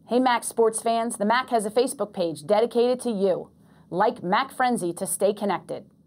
Hey MAAC sports fans, the MAAC has a Facebook page dedicated to you. Like MAAC Frenzy to stay connected.